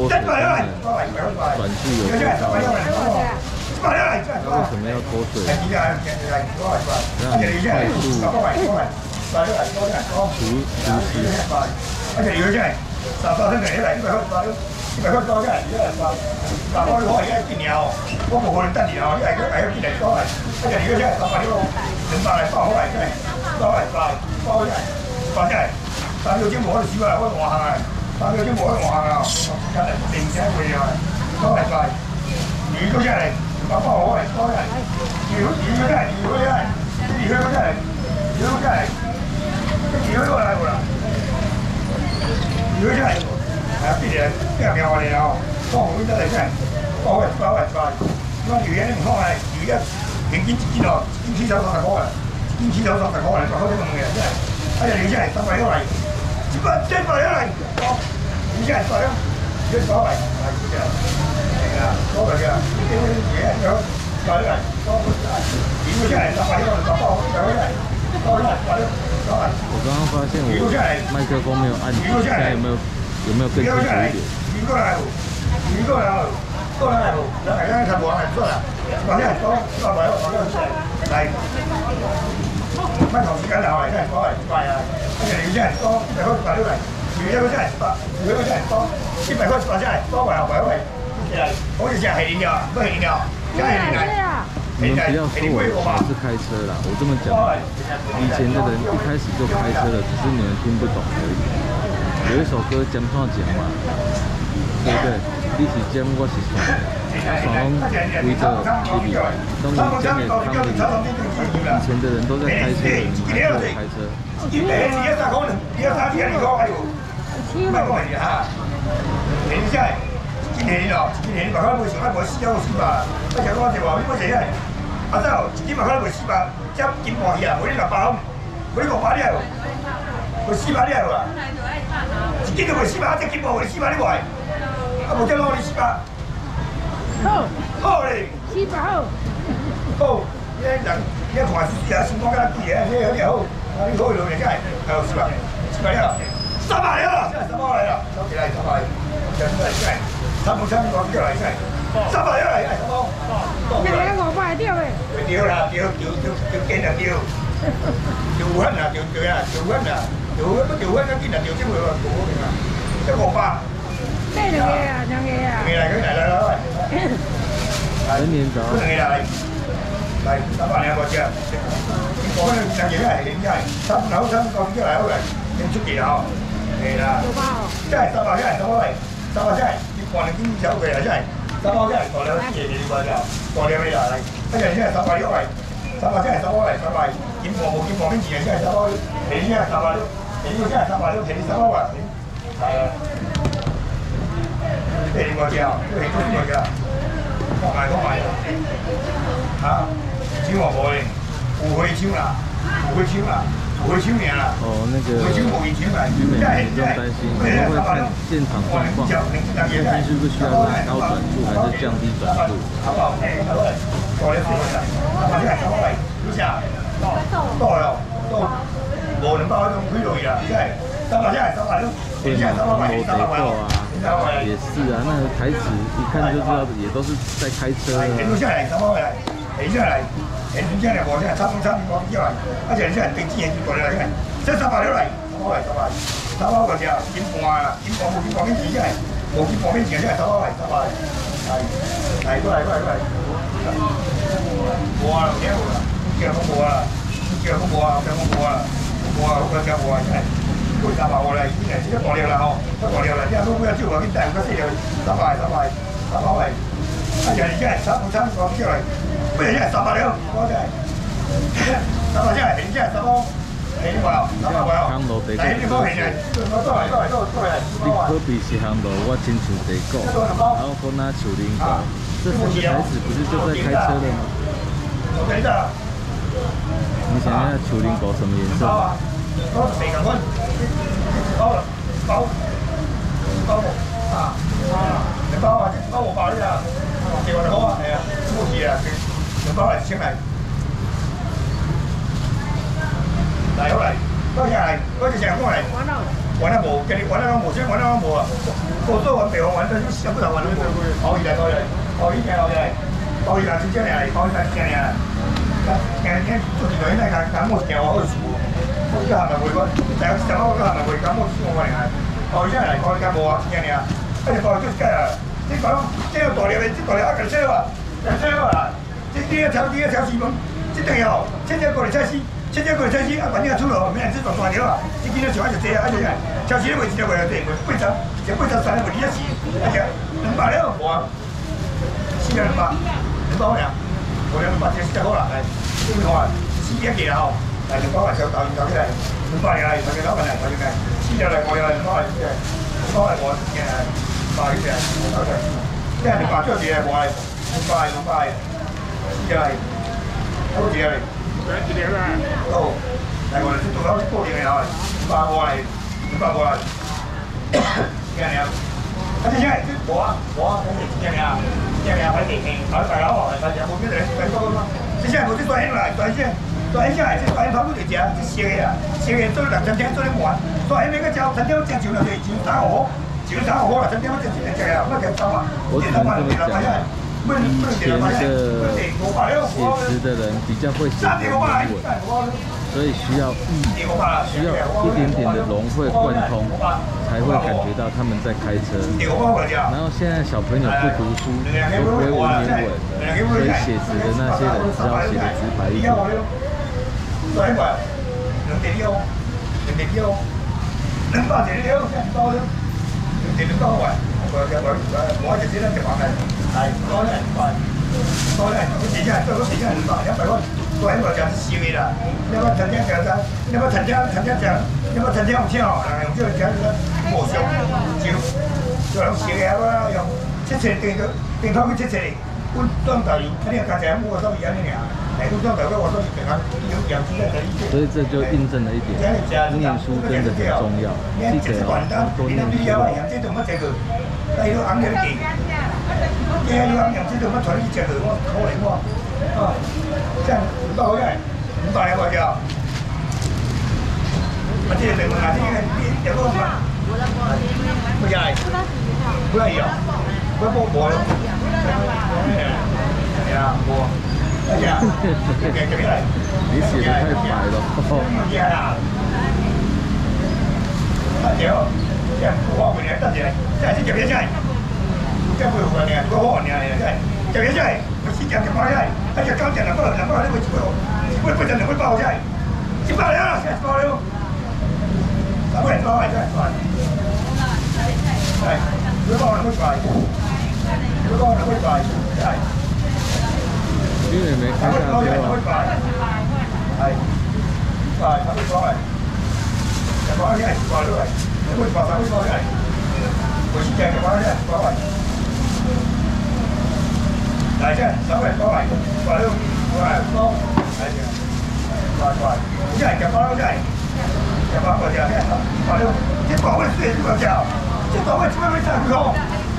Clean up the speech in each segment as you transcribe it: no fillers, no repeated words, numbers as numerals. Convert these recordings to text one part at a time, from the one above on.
口水，转速有多高？为什么要脱水？让快速除湿。 100块多起来，100块多起来进了，我无可能等你哦，你来进来过来，而且你个起来300多，200来包来，包起来，360斤无可能收来，我换行啊，360斤无可能换行啊，今日定价贵啊，包来，鱼个起来，包好来，包起来，鱼个起来，鱼过来无啦？鱼起来。 啊，必然变苗嚟啦！放紅得嚟真係，包嚟，咁啊魚嘢唔放係魚一平均1斤哦，1斤起手30塊啊，1斤起手30塊嚟，做好啲咁嘅真係。哎呀，你真係300多嚟，700多嚟，你真係300多，你300嚟，係真係，係啊，多嚟嘅，啲嘢有300嚟，魚真係300多，包我刚刚发现我麦克风没有按，现在有没有更清楚一点？ 鱼过来，过来，来，看我来做啦，往下走，往下来，卖头时间了，来，过来，而且你现在多100块100来，鱼100块，100块多，100块100下来，多100块，我就现在黑零了，不黑零了，现在黑零来。 你们不要说我是开车啦，我这么讲，以前的人一开始就开车了，只是你们听不懂而已。有一首歌讲嘛，对不对？你是讲我是爽，爽拢围着这里，当你讲给汤里，以前的人都在开车，你们还在开车。今年哦，今年100块袂上，无400，我想讲一话，你要谁啊？啊，再哦，1斤100块袂400，只斤半去啊，无你600哦，无你500了，袂400了啦。1斤都袂400，只斤半袂400，你话？啊，无只攞你400。好嘞。400好。好，你人看死啊，心肝甲贵啊，你好，啊你好就人家还有400了，300了，现在300来了，收起来300，现在现在。 3分3秒叫来先，300来，哎，300。你来500对未？对啦，对，紧啦，对。调稳啦，调啦，调稳啦，调稳啦，紧啦，调先会话好定啦。1500。咩两个啊？两个啊？来。 人年早。 2个来，300两个只。我们2个来，2个3分好3分叫来好来，先出去啦，係啦。真係300真係300嚟，300真係。 半斤小鬼啊，真係300真係大了啲嘢你話就大了你啦，一日真係300六嚟，300真係300嚟，300金貨冇金貨邊錢真係300，你真係300六，你真係300六，你300啊，係啊，你點個叫？你係中個叫？講埋嚇，錢我冇咧，有回抽啦，回抽名啦。 哦，那个原本不用担心，我们会看现场状况，现在是不是需要拉高转速还是降低转速？也是啊，那个台词一看就知道，也都是在开车啊。现在来无啥，3分3秒叫来，而且现在登记现就过来来，这300了来，300个只，金半啦，金半面钱来，无金半面钱现在300来，来，过来，无啊，有啦，叫我无啊，我叫无啊，现在过300我来，现在这大了啦吼，这大了啦，你啊如果要少个，你带个细了，300来，而且现在3分3秒叫来。 不是现在300了，我在300现在，现在300，你话300话，但是你讲现在， 你可比是行路，我亲像地狗，然后讲那树林狗，这3个牌子不是就在开车的吗？你想要树林狗什么颜色？ 包你啊，叫我好啊，系啊，冇事啊。 200嚟先嚟，嚟好嚟，多謝嚟，多謝成日幫嚟。 完了无，今日完了拢无，先完了拢无啊。我做完北方完，但是想不到完了无。包起来，包起来，包起来，包起来，包起来，真正俩，包起来真俩。今做一个那个感冒行我好数，我个还没会过，但是什么我个还没会感冒是我俩。包起来，包起来无啊，真俩。而且包就是个，你讲这个大粒的，这大粒啊，个小啊，个小啊，这第一条西门，这等哦，现在过来菜市。现在过来菜市啊，反正出了，明天只做大条啊，你今日想法就这啊，就这，超市咧卖一条卖了对，卖803卖2只，而且200了，无啊，400，200俩，200这400好啦，来，你看4只几啦吼，来200块小豆起来，200俩，大家老板来，大家来，4条来5条来，200来，200来5件来，200来，好的，这200做几来5来，200，4条来，好几来。一条啦。哦，来我哋做到固定嘅吼，200来，200来。几样？啊，这些无啊，几样？快点听，快老大家冇咩嚟，快多嘛。这些冇啲大烟来，大烟下来，这大烟跑不就食，这烧嘅啊，烧嘅做2、3天做得完，大烟那个交3天正常了，就3号，就3号啦，3天我正常食啊，乜就3啊， 我只能这么讲，以前的写词的人比较会写文言文，所以需要一点点的融会贯通，才会感觉到他们在开车。然后现在小朋友不读书，都不会文言文，所以写词的那些人只好写的直白一点。 我就知道就話係多咧，多咧，佢時間做咗時間200塊，多一個就少嘅啦。你話陳家就得，你話陳家就，你話陳家唔少，用這個講冇少，就用少嘅啦，用7尺定頭去7尺，我裝大油，你看起來我所以樣嘅，係我裝大油我所以平常有時間就呢啲。 所以这就印證了一點，念書真的很重要。記得要多念書。 đây nó ăn cái gì? Nghe nó ăn nhầm chứ đừng có thuận đi chờ được không? Không lấy mua. Xem, bao đây, bao nhiêu bao giờ? Mà chỉ là mình làm cái giờ có không? Bây giờ này, bữa này à? Bữa bố bố luôn. Dạ, bố. Bây giờ, cái này. 你写的太白了。 这我回来，等下，这是这边菜，这不回来，我好呢，这边菜，我是讲这包菜，而且刚讲了，200你会不真的会包菜，100了，现在包了，300包来，来，会包会包，会包会包，来， 因为没开下车啊。 哎，来，他会包来，这包菜包了。会包来，我是讲的包来，包来，来这，300包来，包了，包，来这，包，这讲包来，讲包过去，包了，这包会水多少？这包会怎么会这样高？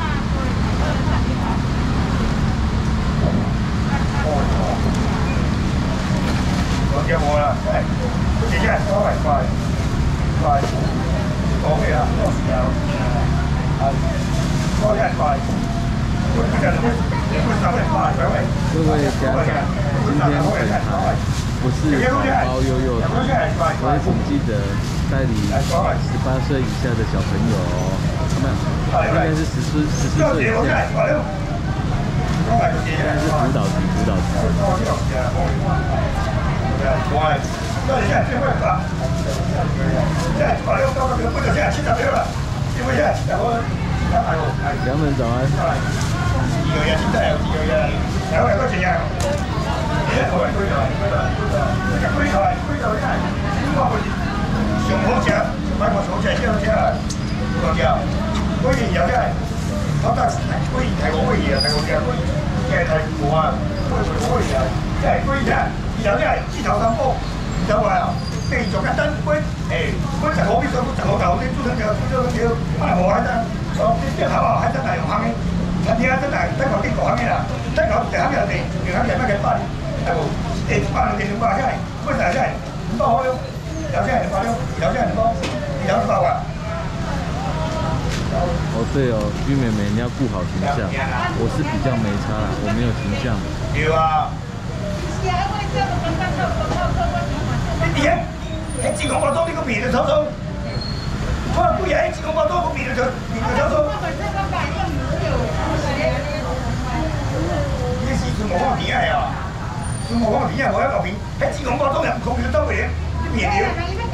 我讲我了，哎，这些包来，包。OK 啊，多时啊，多100块，我这个会300块， 各位家长，今天本台不是宝宝幼幼台，所以请记得带领18岁以下的小朋友哦，应该是14岁以下，现在是辅导题。杨门早安。 地做簡單，本就好啲，就好舊啲，都想有啊冇喺度，啲頭啊喺真係行嘅，而家真係得個啲講嘅啦，得個就喺人哋，就喺人乜嘅班，係冇，班人哋200真係，本就真係500開，有些人500，有些人多，有200啊， 哦，对哦，居妹妹你要顾好形象，我是比较没差啦，我没有形象。 对啊。你看，迄几公包装你个面就臭臭，我贵啊，迄几公包装个面就臭臭。你是做无看片啊？做无看片啊，无要搞片，迄几公包装人空就走袂，你面了。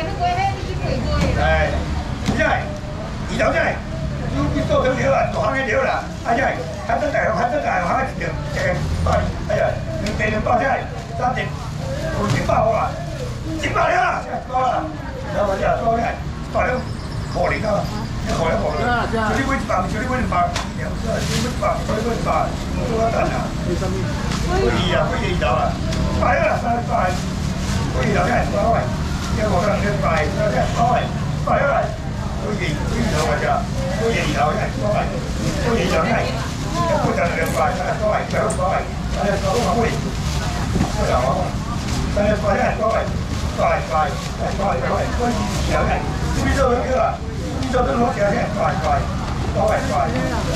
哎，真系，二头真系。 你做得了啊，做行嘅了啦，哎呀，海登大学，海登大学，海一条100，哎呀，200只，3点，100啊，100了啦，多啦，然后就多咧，100了，可怜啊，可怜，就你买100，就你买200，你买100，就你买100，做得得啊，可以啊，可以2头啊，100了啦，300，可以2头嘅，100，一個得200，100了。 可以2頭嘅咋？可以2頭嘅，多係，可以2頭嘅，一般就2塊，多係2塊，但係多可以，多有啊，但係塊咧多係，塊，可以2頭嘅，呢度咁樣啊，呢度都攞嘅，塊，多係塊。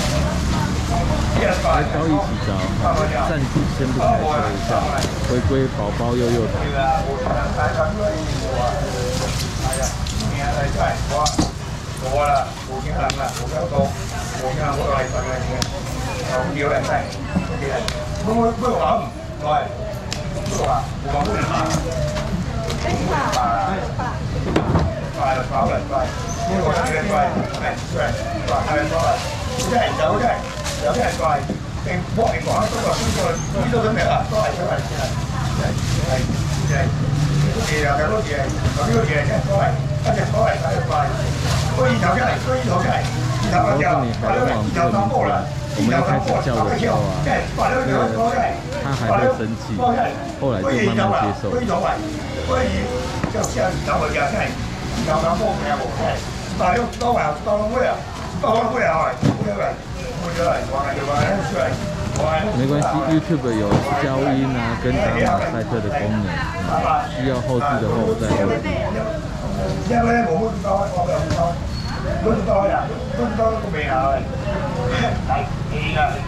来高一起早，暂时先不开车一下，回归宝宝悠悠台。 我啦，冇錢人啦，冇交到，冇錢人我嚟瞓嘅錢，有料嚟真，冇話唔係，冇話冇講冇人買，快啦，快啦，快，呢個真係快，係快，真係有啲係快，定搏嚟講都話呢度都咩啦，都係係啊，有多嘢，有呢個嘢真係都係，一隻都係睇得快。 我告訴你，还有往这个叫的时候啊，他还会生气，后来就慢慢接受。没关系 ，YouTube 有消音啊跟打马赛克的功能，需要后置的话我再后置。 都知道呀，都知道個名啊，嚟記啦。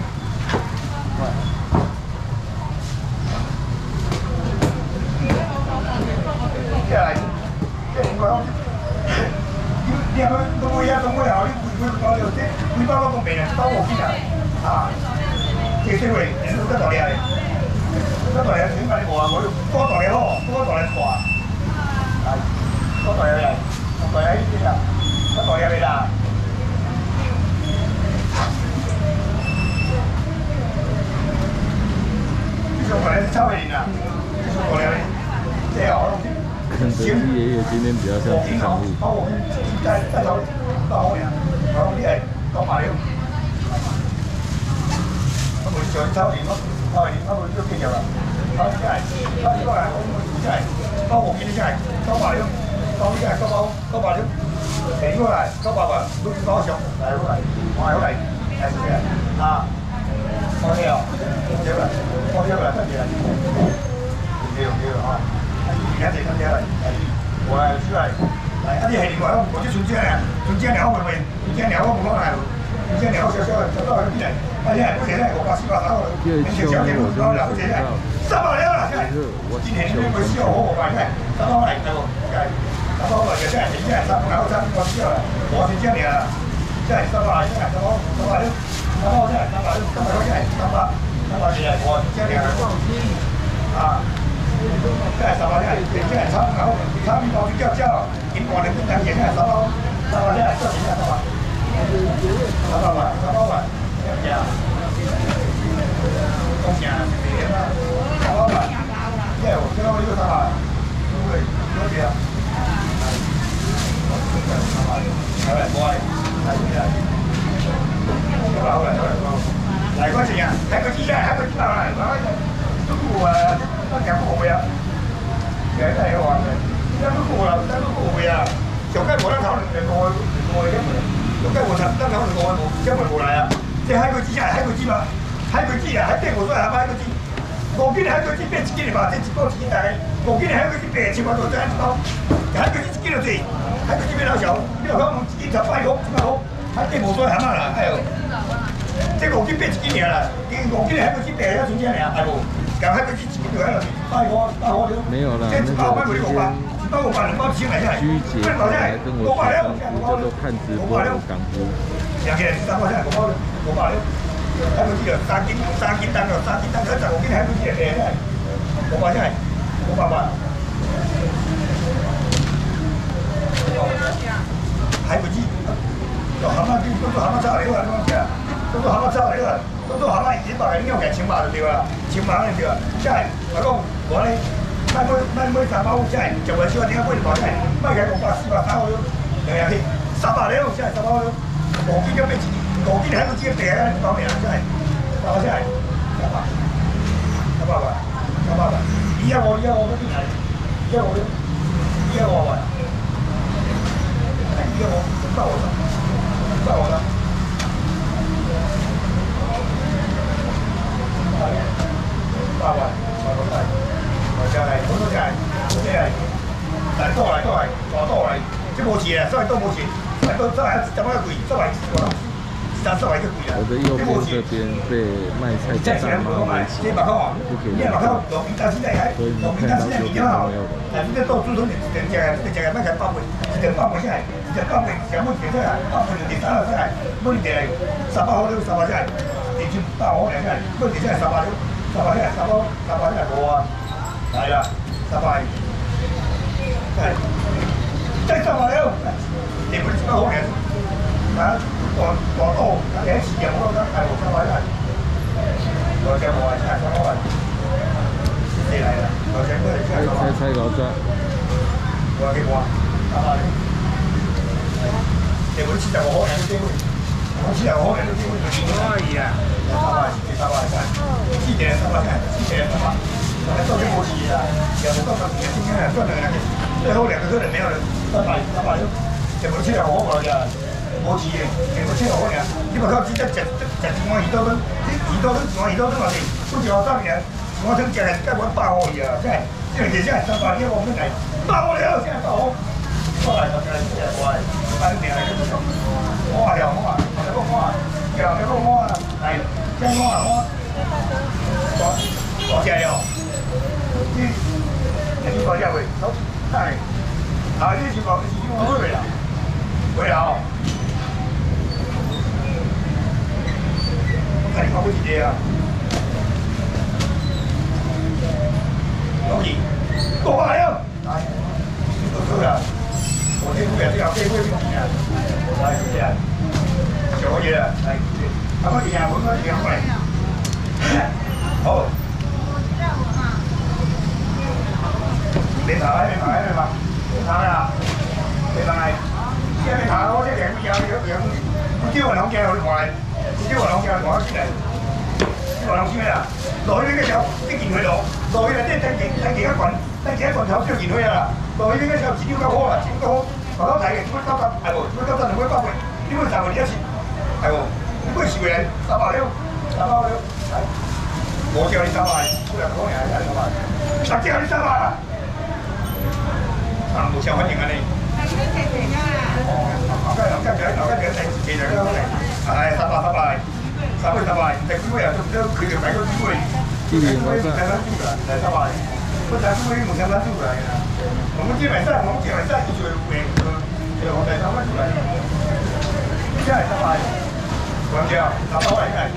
即係點講？你係咪都會啊？都會啊！你包了啲，你包個名啊，包我見啊！啊，幾時會？你都得到你係，得到你點解你冇啊？我多到你咯，多到你錯啊！係，多到你係，多到你呢啲啊！ 我代入嚟啦，呢個係抽嚟啦，呢個嚟，即係我肯德基爷爷今天比較像吉祥物。 再抽多嘅，我啲係講埋了，我每上抽年咯，抽年我每都記入啦，我真係，我呢個係我真係，我冇見你真係講埋了，講啲係講埋了。 平過嚟，900萬都多上，係好嚟，我係好嚟，係嘅，啊，我呢又，我呢個得嘅，唔要啊，而家整緊嘢嚟，我係出嚟，係一啲係另外一個，我啲純正啊，純正料會唔會？純正料我冇講係，純正料少少就都係邊嚟？啊，啲係嗰啲咧，我800打落去，平時小姐冇講啦，嗰啲咧，300了啦，真係，今年呢個燒好好賣嘅，300嚟嘅喎，真係。 300塊嘅真係，真係300我知啦，我先知你啦，真係300，真係300了，300真係300，今日嗰真係300嘢，我知你啦，啊，真係300真係參考啲腳腳，點講你都等嘢真係300真係真係300萬，嘢啊，公平啊，平啊，300萬，即係我知道呢個300，對，多謝啊。 好嚟，過嚟，睇住啦。好嚟，嚟嗰時啊，睇個資料，睇個資料嚟，都顧啊，都入個會啊，其實真係好玩嘅，真都顧啦，真都顧會啊，上街冇得頭，過嘅，上街冇得頭過嘅冇，因為冇嚟啊，即係喺個資啊，喺個資嘛，喺個資啊，喺邊個都係喺個資。 我見你喺佢啲咩自己嚟話，即係自己自己大嘅。我見你喺佢啲咩情況度真係唔到，喺佢啲自己度自，喺佢啲咩時候，邊度講自己就快好，點解好？ 他这无做蛤蟆啦，哎呦，这5斤变1斤尔啦，因为5斤还不斤变要存钱尔，哎不，刚还不去1斤就还了，8块了。 没有啦，那个之前居姐跑来跟我学功夫，叫做看直播有功夫。 两个人3块钱，5块6，还不记得3斤单了，3斤单可15斤还不记得，5块钱，500块。还不记，做蛤蟆都做蛤蟆炒料啊，都做蛤蟆炒料啊，都做蛤蟆100个你用个1000码就对啦，1000码就对啦。即系我讲我咧，买3包，即系就为少点解买2包，即系买起500、400、300了，两样去300了，即系3包了，5斤就变5斤还不记得1包面啊，即系3包即系300块，250都进来，250块。到我了。8块，我家来，我家来，来倒来，这无钱啊，所以都无钱，都还怎么贵？这还我的右边这边被卖菜的大妈围起，不给人看，所以你看到就不朋友的。 这到猪头这个卖才8块，这8块下来，这8块全部点下来，8块就点3了下来，问题来300块就300下来，点去8块下来，问题下来300下来，3包下来多啊，来了300，来，再300了，你不是300块钱，啊？大刀，你喺市場嗰度係600塊啦，我隻我係700塊，你嚟啦，我隻都係700塊。 猜老張， 我幾多啊？300，你冇70個可能都機會，冇70個可能都機會，可以啊，300真係，7點300真係，7點300，但係到底冇事啊，又冇多10年先嘅，賺2個，最後2個可能沒有了，300都，你冇70個可能㗎。冇錢嘅，其實車好嘅，你話佢只隻2多噸，2多噸話你，好似我3年，我想隻係根本爆我而啊，真係，呢樣嘢真係300呢個問題，爆我了，真係爆我，我係真係我係，3年係咁樣，我話又我話，你講我話，又你講我話，係，真我話我隻又，呢個又會，好，係，啊呢條我會啦，會啦。看你跑不几天啊？老几，500了，来，都够了，我这500这会不行啊？来，谢谢，小姐，来，他们几天我们几天过来，好，别打了，现在打我这2不叫我2件我过来。即話兩隻攞出嚟，即話兩千啦。落去呢個時候，啲件佢落去啦，即係等幾一棍頭先見佢啦。落去呢個時候錢夠好啦，錢夠好，我都睇嘅，點解急係喎？點解急點解包嘅？點解賺佢1次？係喎，點解少人300了？300了，係。我叫你300，出嚟講嘢係300，我叫你300啊！啊，冇上反應啊你。哦，我家其實都嚟。係300，隻豬又都佢哋買個豬會，佢哋買翻豬㗎，係300，不但豬會冇上翻豬㗎，我們基本上一就會就我哋上翻豬嚟，真係300，講笑，300嚟嘅，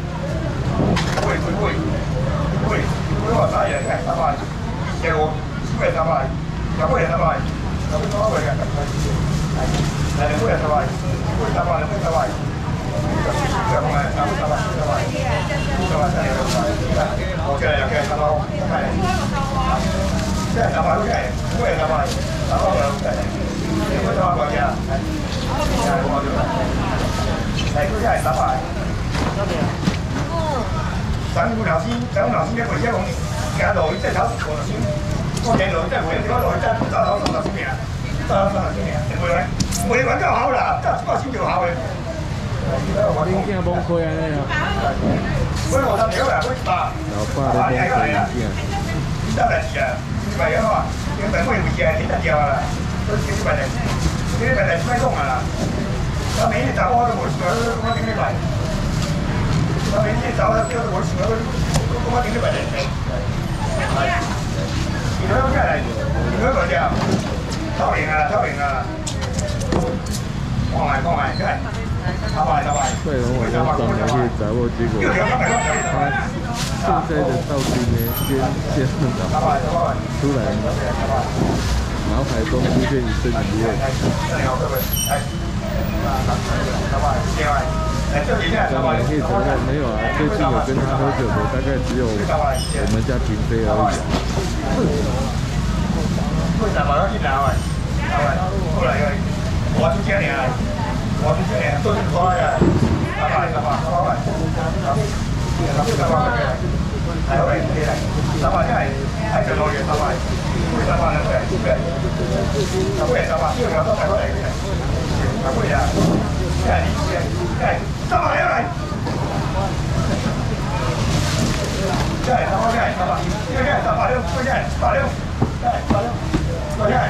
會話曬嘢嘅300，隻我豬係300，有個人300，有個多嘅，係兩個人300，300。我這兩個3包，這3包都係，我也3包，3包兩個，你會3包幾啊？係都係3包。等我頭先一個1公價落去，即係炒10個先，我見落去真係會，落去真係炒30先嘅，炒30先嘅，每個人都好啦，真係10個先就好嘅。 我零件崩溃啊！那个。 老爸的崩溃零件。你得嚟啊？係啊嘛，你咪可以回事啊？你得掉啦，都少啲問題，啲問題唔使講啊啦。 他每天找我都无想我顶礼拜，他每天找我叫都无想我顶礼拜来。你都过来，你都过来，透明啊，透明啊，看来，看。 对，我要帮他去找我，结果他现在的道具呢，先突然脑海中出现一阵疑问。当然可以承认没有啊，最近有跟他喝酒的大概只有我们家嫔妃而已。 我出钱了。 我是这样，都是可爱的，拜拜。来回来，三百块，还是多元三百，300了对，300，又要300块来，贵啊，来，300要来，来300块，300，又来360，又来86，来86，多少？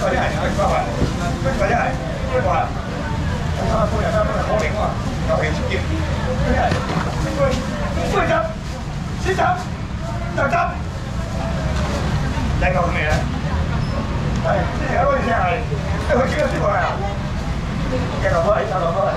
多少？ 他不然他不能好零啊，要赔出点。贵张，7张，2张，来搞什么呢？哎，这条路下来，这回去要去过来啊。该搞多少？该搞多少？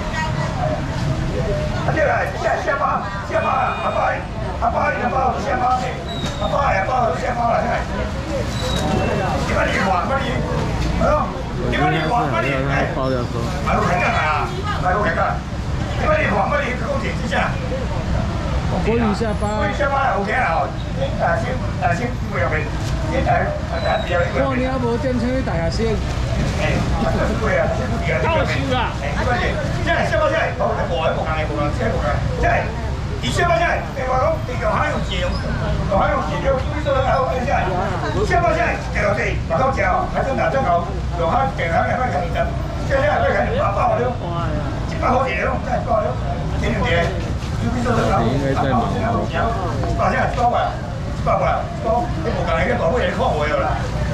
啊，对了，下巴，阿爸，下巴，阿爸下巴了，你把你还，把你，你把你还，把你，哎，买路开干啊？买路开干？你把你还，把你给我点一下。 国语下巴 OK 啦，先不要紧， 哇，你也无点出去大学生。 哎，对啊， 到手啦。 哎，这个这下巴这，无讲，这，你下巴这，我讲你用海用钱，用海用钱，叫你说好安这，下巴这，条地，把刀脚，还真打正好，用海平常来看你的，这下来看800了，700好点了，再8了，点点点。 应该在忙哦。 把这收啊，收啊，收！你无讲你个大尾来看我了啦。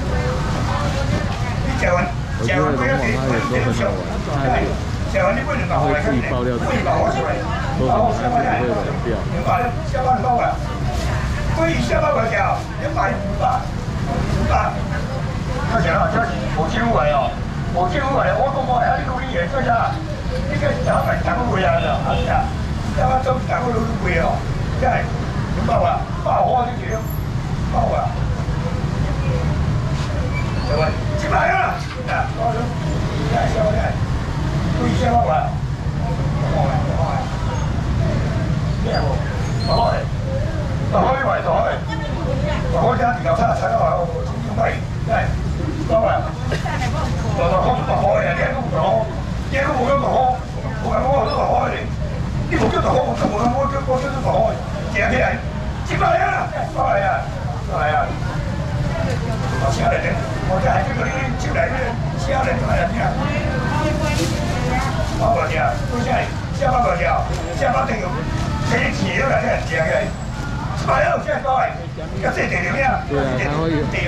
你吃完， 我觉得龙王他有时候很好玩， 吃完你不能把我来看， 自己爆料自己，说什么还不会冷掉。 你把下巴收啊，所以下巴不掉，200。他讲了，这5500哦，5500，我讲我还你讲你也做啥？你个200贵啊了，啊是啊。 要不都打过都贵哦，对，你爆啊，爆火就行，爆啊，对吧？700了，爆了，来，下来，注意下爆啊，咩喎？爆開，爆開位，爆開加條叉踩落嚟，唔係，係，爆啊，爆開啊，啲都唔好，啲都冇咁好，我都爆開你。 你冇叫做好，我叫做好，借起来，700了，过来呀，我下来的，我这还这个进来的，下来就来了，8块钱，不下来，下8块钱，下8等于这钱了，这借起来，700了，现在过来，要这点点呀， 对啊，他会有。